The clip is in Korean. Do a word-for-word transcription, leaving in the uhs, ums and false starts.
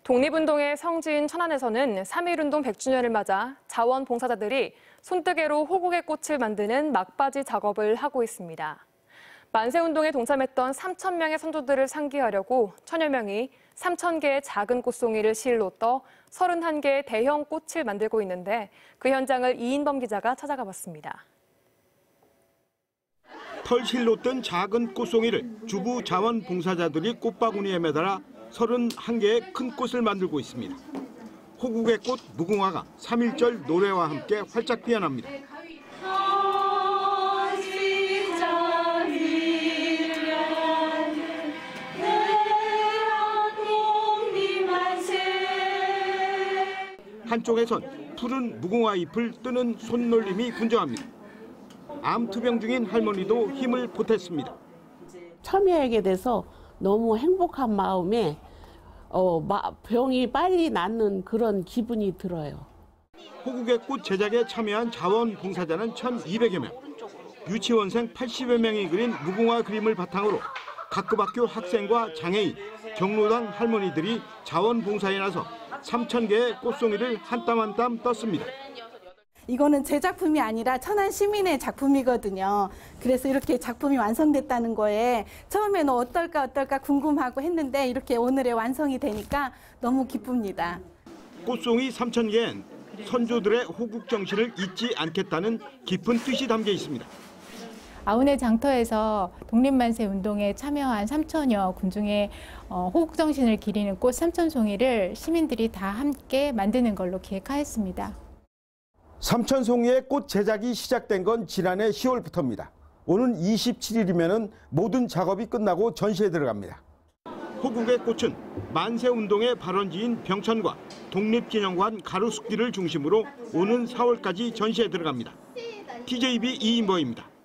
독립운동의 성지인 천안에서는 삼일운동 백 주년을 맞아 자원봉사자들이 손뜨개로 호국의 꽃을 만드는 막바지 작업을 하고 있습니다. 만세운동에 동참했던 삼천 명의 선조들을 상기하려고 천여 명이 삼천 개의 작은 꽃송이를 실로 떠 서른한 개의 대형 꽃을 만들고 있는데 그 현장을 이인범 기자가 찾아가 봤습니다. 털실로 뜬 작은 꽃송이를 주부 자원봉사자들이 꽃바구니에 매달아 서른한 개의 큰 꽃을 만들고 있습니다. 호국의 꽃 무궁화가 삼일절 노래와 함께 활짝 피어납니다. 한쪽에선 푸른 무궁화 잎을 뜨는 손놀림이 분주합니다. 암투병 중인 할머니도 힘을 보탰습니다. 참여하게 돼서 너무 행복한 마음에 어, 마, 병이 빨리 낫는 그런 기분이 들어요. 호국의 꽃 제작에 참여한 자원봉사자는 천이백여 명. 유치원생 팔십여 명이 그린 무궁화 그림을 바탕으로 각급 학교 학생과 장애인, 경로당 할머니들이 자원봉사에 나서 삼천 개의 꽃송이를 한 땀 한 땀 떴습니다. 이거는 제 작품이 아니라 천안 시민의 작품이거든요. 그래서 이렇게 작품이 완성됐다는 거에 처음에는 어떨까 어떨까 궁금하고 했는데 이렇게 오늘의 완성이 되니까 너무 기쁩니다. 꽃송이 삼천 개엔 선조들의 호국 정신을 잊지 않겠다는 깊은 뜻이 담겨 있습니다. 아우네 장터에서 독립만세 운동에 참여한 삼천여 군중의 호국 정신을 기리는 꽃 삼천 송이를 시민들이 다 함께 만드는 걸로 기획하였습니다. 삼천 송이의 꽃 제작이 시작된 건 지난해 시월부터입니다. 오는 이십칠일이면 모든 작업이 끝나고 전시에 들어갑니다. 호국의 꽃은 만세운동의 발원지인 병천과 독립기념관 가로수길을 중심으로 오는 사월까지 전시에 들어갑니다. 티제이비 이인보입니다.